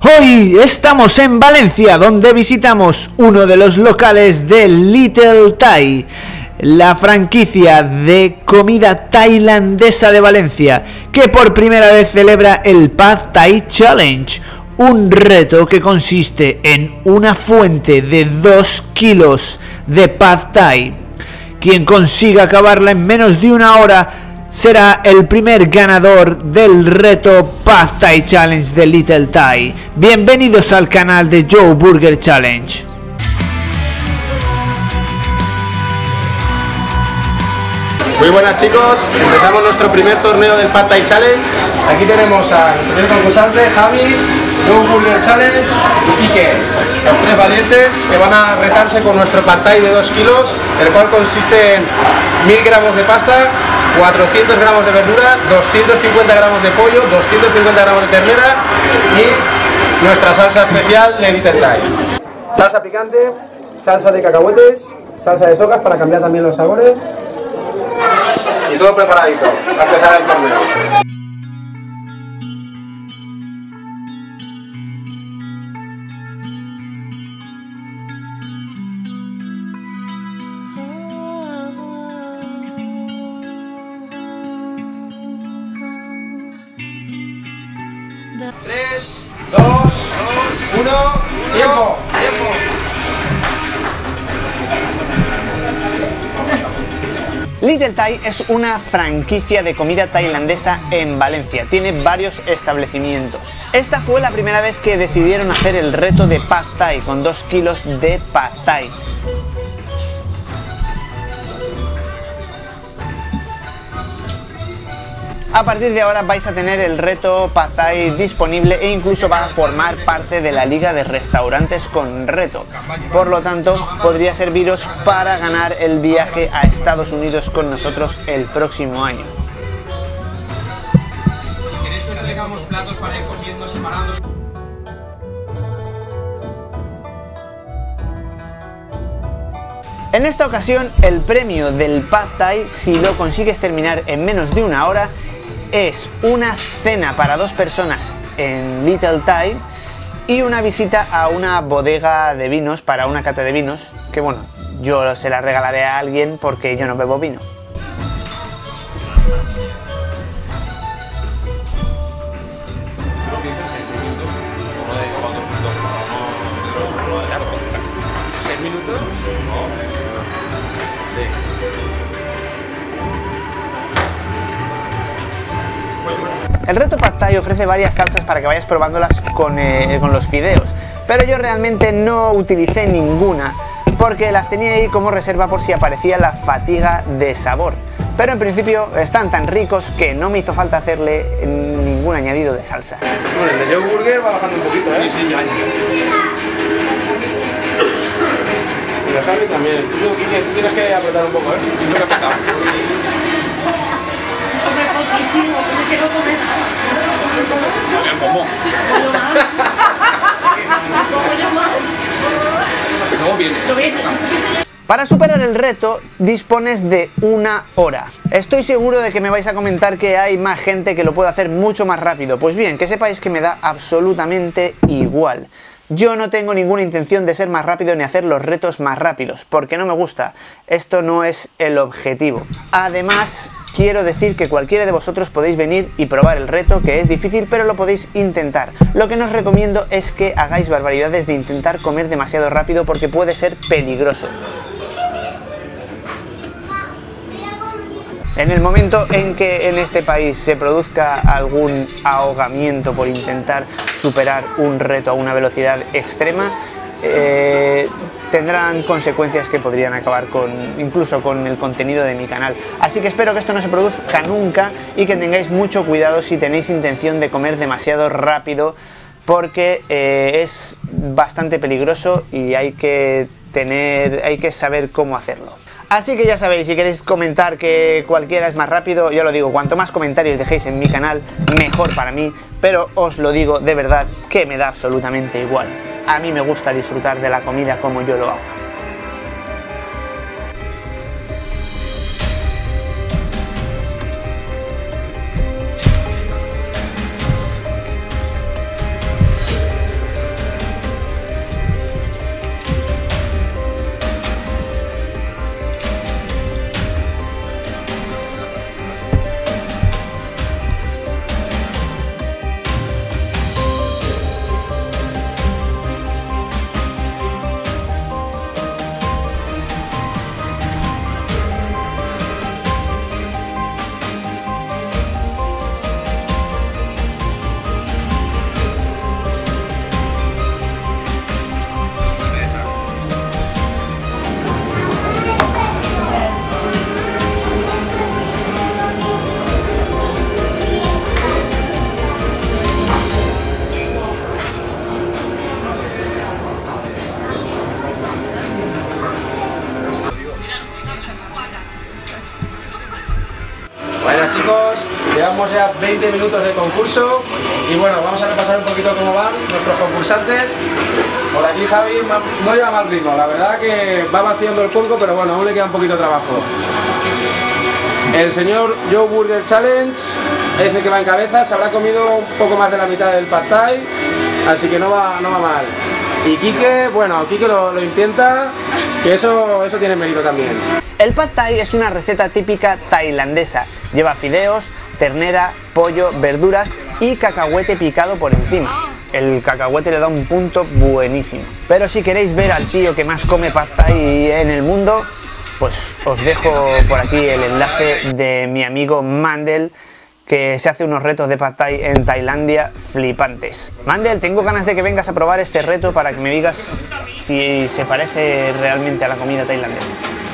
Hoy estamos en Valencia, donde visitamos uno de los locales de Little Thai, la franquicia de comida tailandesa de Valencia, que por primera vez celebra el Pad Thai Challenge, un reto que consiste en una fuente de 2 kilos de Pad Thai. Quien consiga acabarla en menos de una hora será el primer ganador del reto Pad Thai Challenge de Little Thai. Bienvenidos al canal de Joe Burger Challenge. Muy buenas chicos, empezamos nuestro primer torneo del Pad Thai Challenge. Aquí tenemos al primer concursante, Javi, Joe Burger Challenge y Quique. Los tres valientes que van a retarse con nuestro Pad Thai de 2 kilos, el cual consiste en 1000 gramos de pasta, 400 gramos de verdura, 250 gramos de pollo, 250 gramos de ternera y nuestra salsa especial de Little Thai. Salsa picante, salsa de cacahuetes, salsa de socas para cambiar también los sabores. Y todo preparadito para empezar el torneo. Tres, dos, uno, tiempo. Little Thai es una franquicia de comida tailandesa en Valencia, tiene varios establecimientos. Esta fue la primera vez que decidieron hacer el reto de Pad Thai con 2 kilos de Pad Thai. A partir de ahora vais a tener el reto Pad Thai disponible e incluso va a formar parte de la liga de restaurantes con reto. Por lo tanto, podría serviros para ganar el viaje a Estados Unidos con nosotros el próximo año. Si queréis que no tengamos platos para ir comiendo separando. En esta ocasión, el premio del Pad Thai, si lo consigues terminar en menos de una hora, es una cena para 2 personas en Little Thai y una visita a una bodega de vinos para una cata de vinos, que bueno, yo se la regalaré a alguien porque yo no bebo vino. El reto Pad Thai ofrece varias salsas para que vayas probándolas con los fideos, pero yo realmente no utilicé ninguna porque las tenía ahí como reserva por si aparecía la fatiga de sabor. Pero en principio están tan ricos que no me hizo falta hacerle ningún añadido de salsa. Bueno, el de Joe Burger va bajando un poquito, ¿eh? Sí, ya. Y la Javi también. Tú, Quique, tú tienes que apretar un poco, ¿eh? Tienes que apretar. Para superar el reto dispones de 1 hora. Estoy seguro de que me vais a comentar que hay más gente que lo puede hacer mucho más rápido. Pues bien, que sepáis que me da absolutamente igual. Yo no tengo ninguna intención de ser más rápido ni hacer los retos más rápidos, porque no me gusta. Esto no es el objetivo. Además, quiero decir que cualquiera de vosotros podéis venir y probar el reto, que es difícil, pero lo podéis intentar. Lo que no os recomiendo es que hagáis barbaridades de intentar comer demasiado rápido porque puede ser peligroso. En el momento en que en este país se produzca algún ahogamiento por intentar superar un reto a una velocidad extrema, tendrán consecuencias que podrían acabar incluso con el contenido de mi canal. Así que espero que esto no se produzca nunca y que tengáis mucho cuidado si tenéis intención de comer demasiado rápido, porque es bastante peligroso y hay que saber cómo hacerlo. Así que ya sabéis, si queréis comentar que cualquiera es más rápido, yo lo digo, cuanto más comentarios dejéis en mi canal, mejor para mí, pero os lo digo de verdad que me da absolutamente igual. A mí me gusta disfrutar de la comida como yo lo hago. llevamos ya 20 minutos de concurso y bueno, vamos a repasar un poquito cómo van nuestros concursantes. Por aquí Javi no lleva mal ritmo, la verdad que va vaciando el cuenco, pero bueno, aún le queda un poquito de trabajo. El señor Joe Burger Challenge es el que va en cabeza, se habrá comido un poco más de la mitad del Pad Thai, así que no va mal. Y Quique, bueno, Quique lo intenta, que eso tiene mérito también. El Pad Thai es una receta típica tailandesa. Lleva fideos, ternera, pollo, verduras y cacahuete picado por encima. El cacahuete le da un punto buenísimo. Pero si queréis ver al tío que más come Pad Thai en el mundo, pues os dejo por aquí el enlace de mi amigo Mandel, que se hace unos retos de Pad Thai en Tailandia flipantes. Mandel, tengo ganas de que vengas a probar este reto para que me digas si se parece realmente a la comida tailandesa.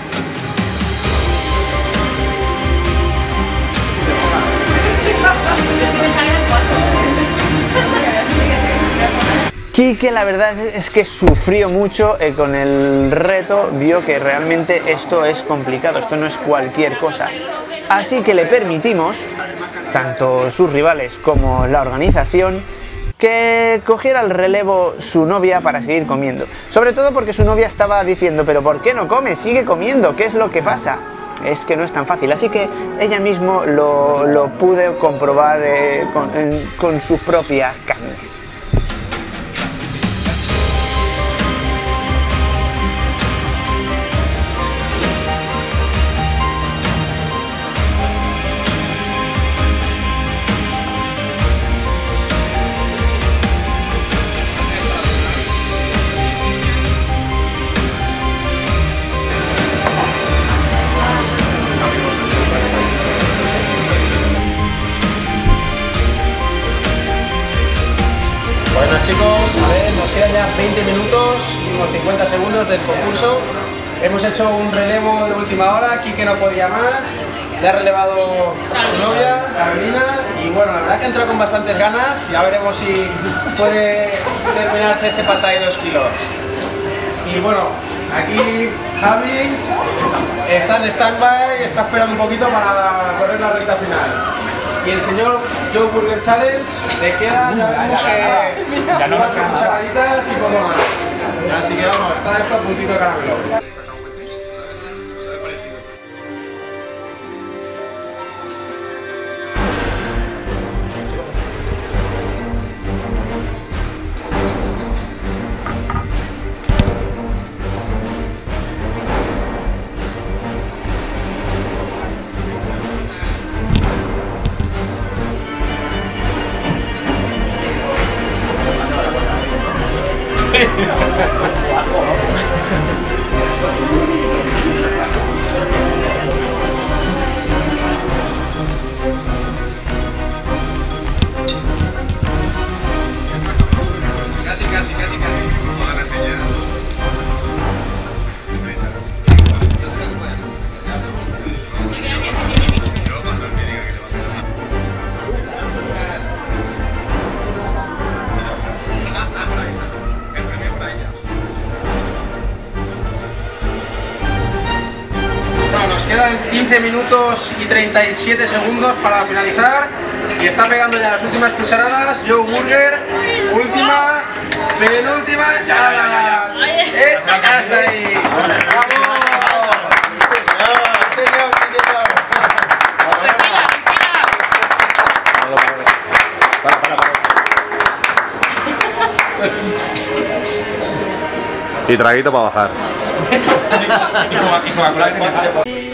Quique la verdad es que sufrió mucho con el reto, vio que realmente esto es complicado, esto no es cualquier cosa. Así que le permitimos, tanto sus rivales como la organización, que cogiera el relevo su novia para seguir comiendo. Sobre todo porque su novia estaba diciendo, pero ¿por qué no comes? Sigue comiendo, ¿qué es lo que pasa? Es que no es tan fácil, así que ella mismo lo pudo comprobar con sus propias carnes. Bueno chicos, a ver, nos quedan ya 20 minutos y unos 50 segundos del concurso. Hemos hecho un relevo de última hora, Quique no podía más, le ha relevado su novia, Carolina, y bueno, la verdad que entró con bastantes ganas, ya veremos si puede terminarse este Pad Thai de 2 kilos. Y bueno, aquí Javi está en stand-by, está esperando un poquito para correr la recta final. Y el señor Joe Burger Challenge le queda, ya veremos que 4 cucharaditas y poco más. Así que vamos, está esto a puntito de caramelo. Casi. Toda la reseña. Nos quedan 15 minutos y 37 segundos para finalizar y está pegando ya las últimas cucharadas. Joe Burger, última, penúltima, ya hasta ahí. ¡Vamos! ¡Señor! Y traguito para bajar. Y Coca-Cola.